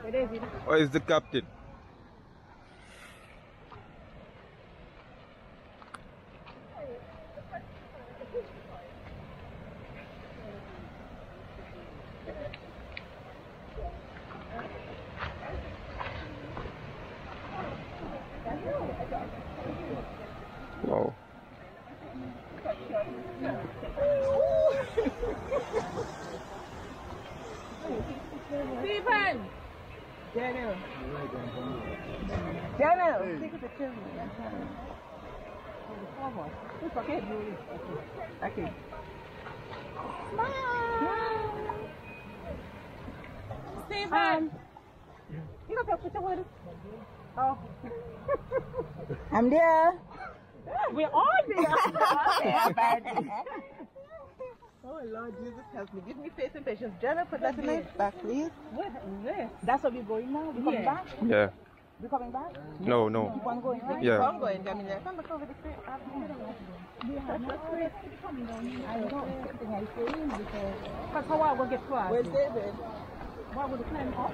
Or is the captain? Wow. Stephen! Daniel! Daniel! Take a picture of me. It's okay. Okay. Smile! Stephen! You got a picture with us? Oh. I'm there. We're all there. Oh Lord Jesus, help me. Give me faith and patience. Jenna, put that in my back, please. What is this? That's where we're going now? We're coming back? Yeah. We're coming back? No, no. Keep on going, right? Yeah. Keep on going, Jamila. Come back over the street. I don't know. I don't know. I saying because... But how I will get far? Where's David? Why would you climb up?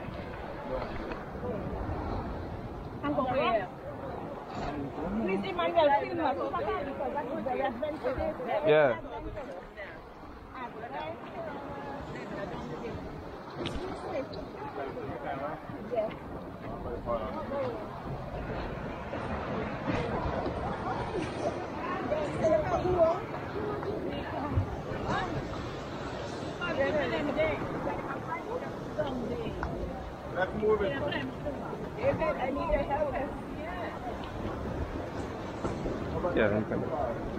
I'm going where? Please, Emmanuel, film her. Because that is very adventurous. Yeah. Yes. Let's move it. David, I need your help. Yeah, I'm coming.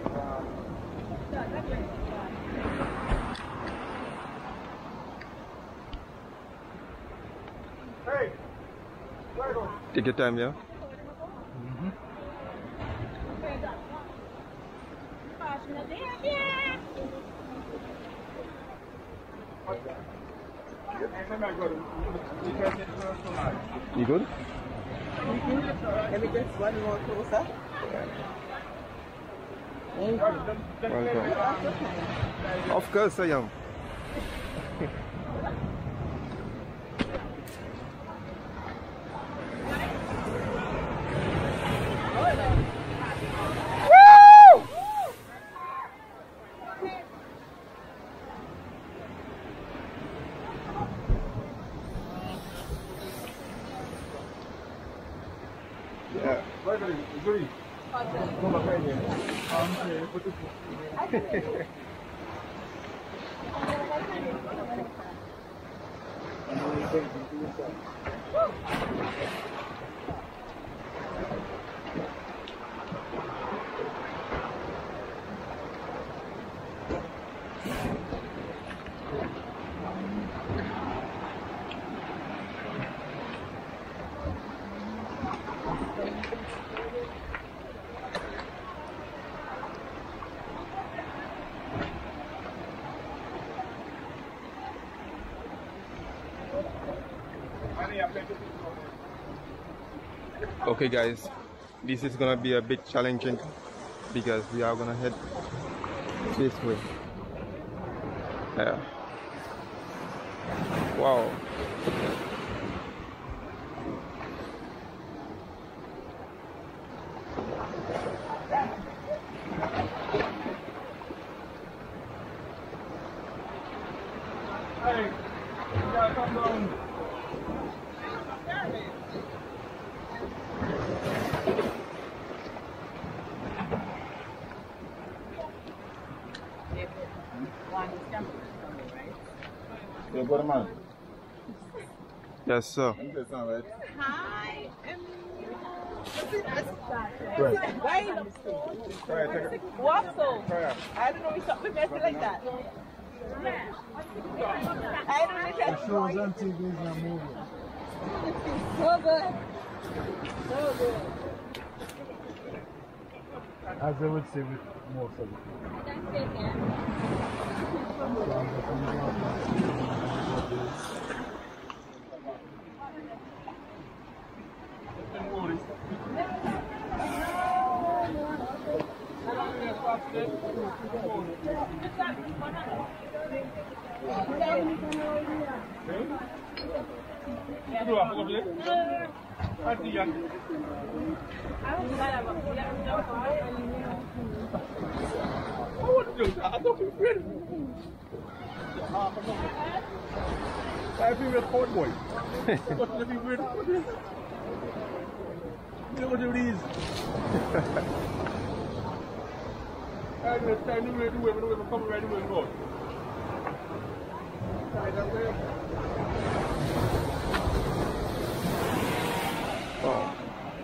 Hey! Take your time, yeah? You good? Let me just one more closer. Welcome. Of course I am. Yeah. Okay guys, this is gonna be a bit challenging because we are gonna head this way. Yeah. Wow. Hey! You gotta come down. Yeah, go to man. Yes, sir. Hi. Right, Waffle. I don't know if something messy like that. I don't know if that's shows on TV is not moving. so good. So good. As they would say with most of it. I feel real cold boy. What do you weird? Look at these. I'm going to stand in the way to come right away. Go. Oh.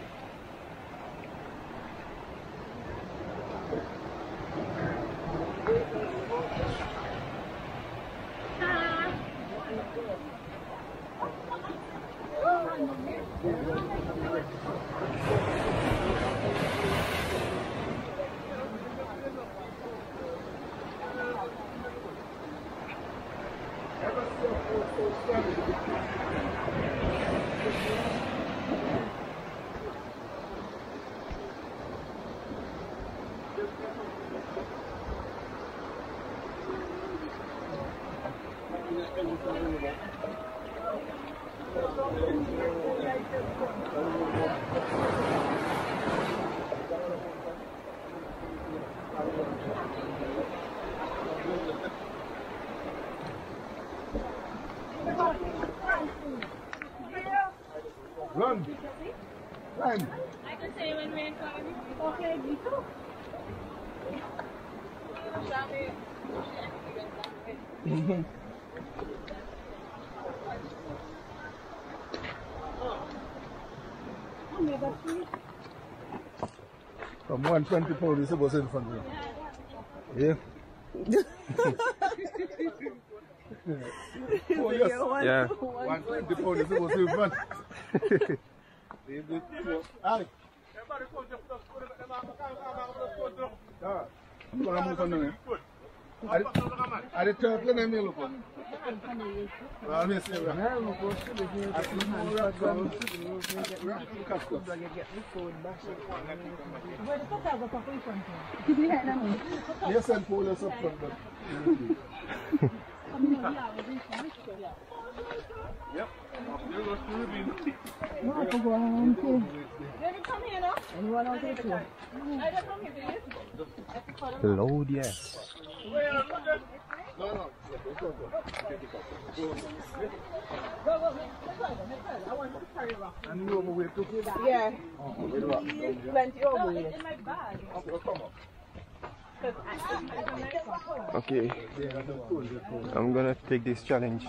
Run! Run! I can say when we're coming. Okay, me too. From 120 pounds, it's supposed to in front of you. Yeah? Oh, yes. Yeah. 120 pounds, it's supposed to in front. Alex. Are the turtle name you look on? Well, I say, yes, and pull us up from that. Yep. There goes the Ruby. Let me come here now. Anyone else here? I just come here. Load, yes. No, no. I want to carry rock. And you overweight too? Yeah. Oh, Plenty overweight. In my bag. come on. Okay, I'm gonna take this challenge.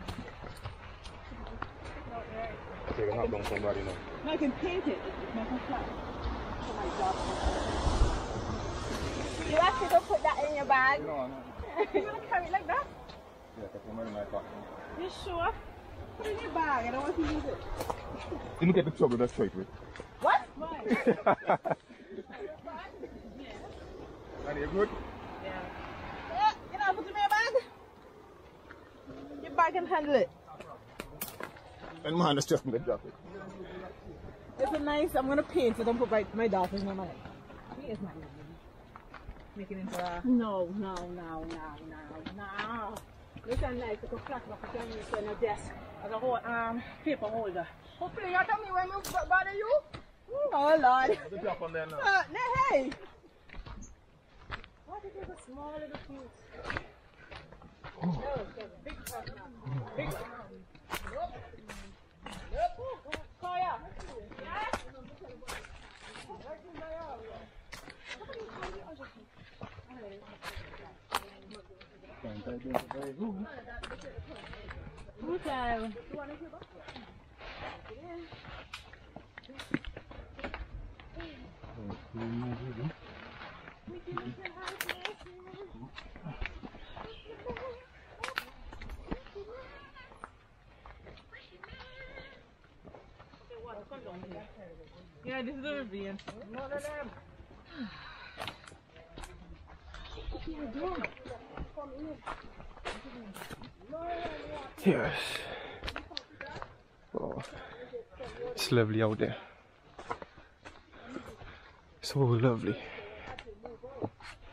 Okay, we're not going somebody now. No, I can paint it. It's not flat. For my job. You actually don't put that in your bag? No. You're gonna carry it like that? Yeah, that's the money in my pocket. You sure? Put it in your bag. I don't want to use it. You look at the trouble that's straight with. What? Why? Are you good? Yeah, you know, put it in your bag. Your bag can handle it. And man, it's just me to drop it. It's a nice, I'm gonna paint it and put my daughters in my mind. He is not make it into a... No. It's a nice little flat rock you can use on a desk as a whole paper holder. Hopefully you tell me when you bother you? Oh Lord. Put the top on there now. Hey! Why did you have a small little piece? No, it's a big truck now. Big truck. Kaya! Yeah, this is the ravine. Yes. Oh, it's lovely out there. So lovely.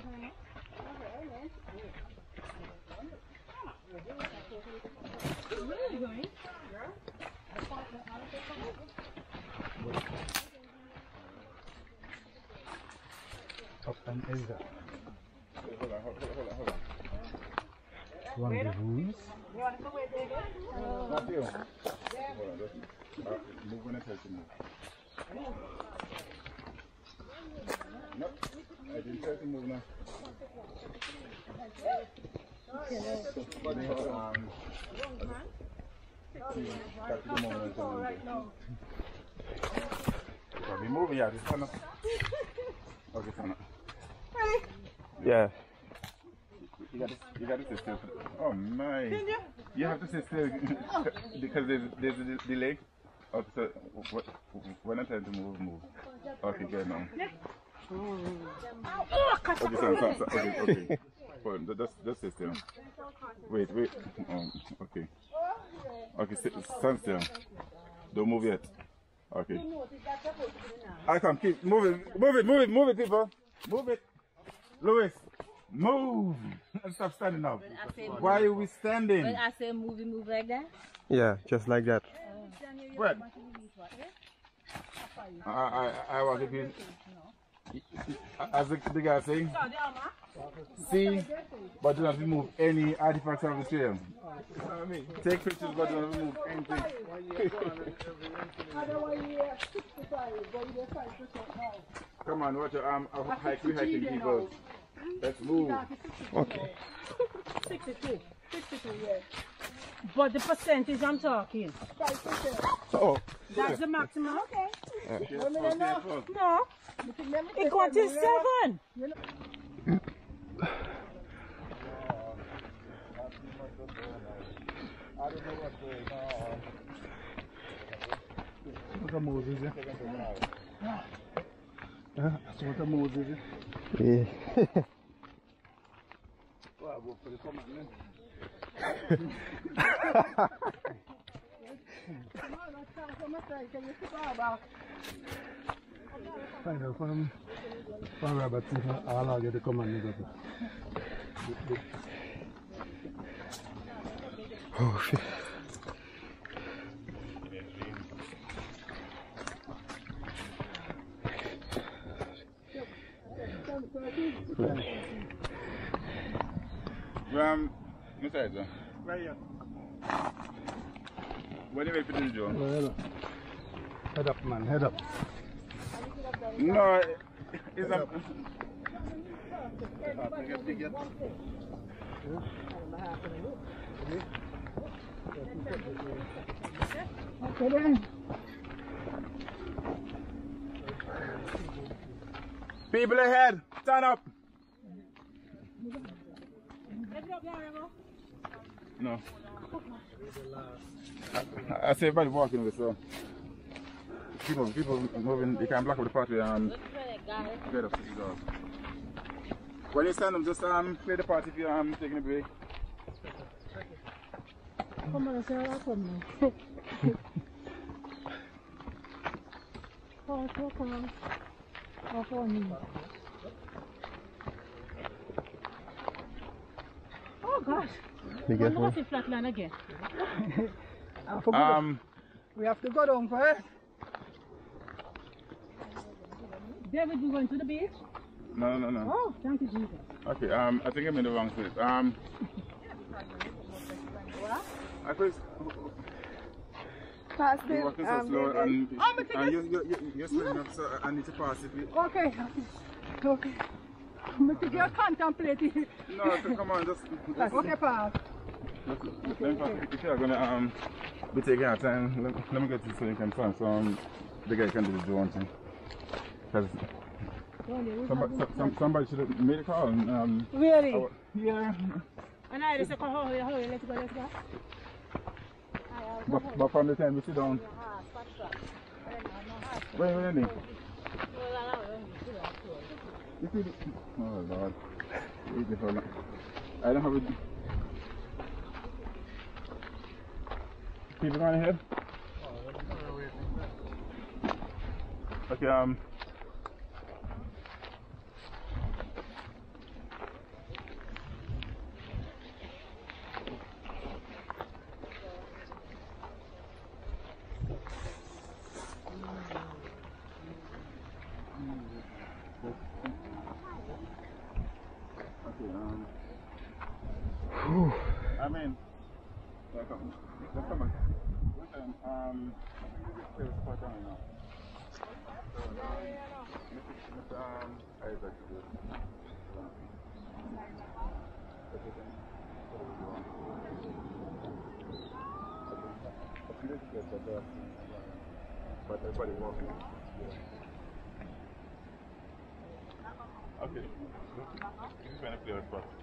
Up and Asia. Rendezvous. Not you. Move when I tell you to move. Nope. I didn't tell you to move now. Be moving, yeah, just turn up. Okay, turn up. Yeah. You got to sit still. Oh my. You have to sit still because there's a delay. Okay, so when I tell you to move, move. Okay, good now. Okay, okay. Hold on, just sit still. Wait. Okay. Okay, stand still. Don't move yet. Okay. I come, keep moving. Move it, people. Move it. Louis, move. Stop standing up. Why are we standing? When I say move like that? Yeah, just like that. What? I want to be, as the guy saying, see, but do not remove any artifacts of the trail. Take pictures, but do not remove anything. Come on, watch your arm. Hiking people. Let's move. Okay. 62, yeah. But the percentage I'm talking. Oh. That's the maximum. Okay. No. It Equal to 7. What a Moses, yeah? That's what a Moses, Yeah. Well, I'll go for the comment, man. Find out from Robert, I'll allow you to come and meet up. Oh shit. Mr. Edson. Right here. What do you wait for this, Joe? Head up, man, head up. No, it's a... Okay then. People ahead, stand up. No. I say everybody walking with so people moving, they can block up the pathway and get up to the door. When you stand up, just play the part if you're taking a break. Come on, sir, I'll come now. Come. I'll phone you. Oh gosh. Be careful. What's the flat line again? We have to go down first. David, we going to the beach? No. Oh, thank you, Jesus. Okay, I think I'm in the wrong place. What? I think Pass you're walking so slow and you're slowing up, so I need to pass it. Okay. I think you're contemplating. No, so come on, just Okay, pass. If you're gonna be taking our time, let me get this so you can find so the guy can do the drone thing. Because somebody should have made a call. Really? Yeah. And I just call, hurry, let's go. But from the time we sit down. Wait. Oh Lord. I don't have it. Keep it on ahead. Okay, I mean, like, let's come on. Listen, there's a spot down now. Isaac, but everybody walking. Okay. This is going to play a spot.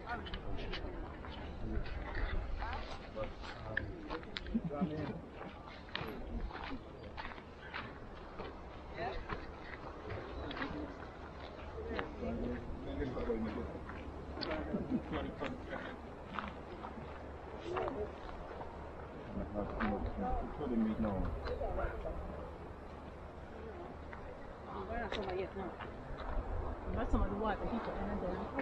That's some of the water he put in there.